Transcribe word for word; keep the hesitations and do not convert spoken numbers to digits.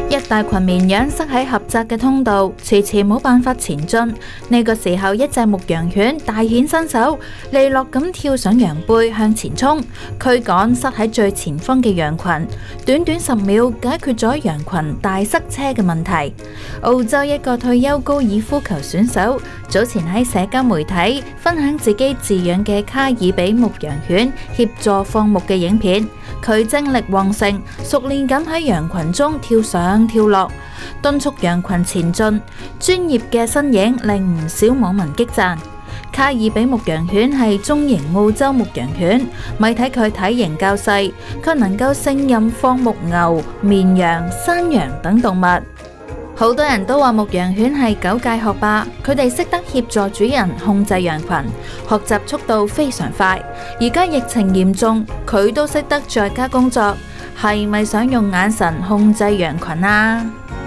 一大群綿羊塞喺狹窄嘅通道，遲遲冇辦法前進。呢個時候，一隻牧羊犬大顯身手，利落咁跳上羊背向前衝，驅趕塞喺最前方嘅羊群。短短十秒解決咗羊群大塞車嘅問題。澳洲一個退休高爾夫球選手早前喺社交媒體分享自己飼養嘅卡爾比牧羊犬協助放牧嘅影片。佢精力旺盛，熟練咁喺羊群中跳上跳落，敦促羊群前進。專業嘅身影令唔少網民激讚。卡爾比牧羊犬係中型澳洲牧羊犬，咪睇佢體型較細，卻能夠勝任放牧牛、綿羊、山羊等動物。好多人都話牧羊犬係九界學霸，佢哋識得協助主人控制羊群，學習速度非常快。而家疫情嚴重，佢都識得在家工作，係咪想用眼神控制羊群啊？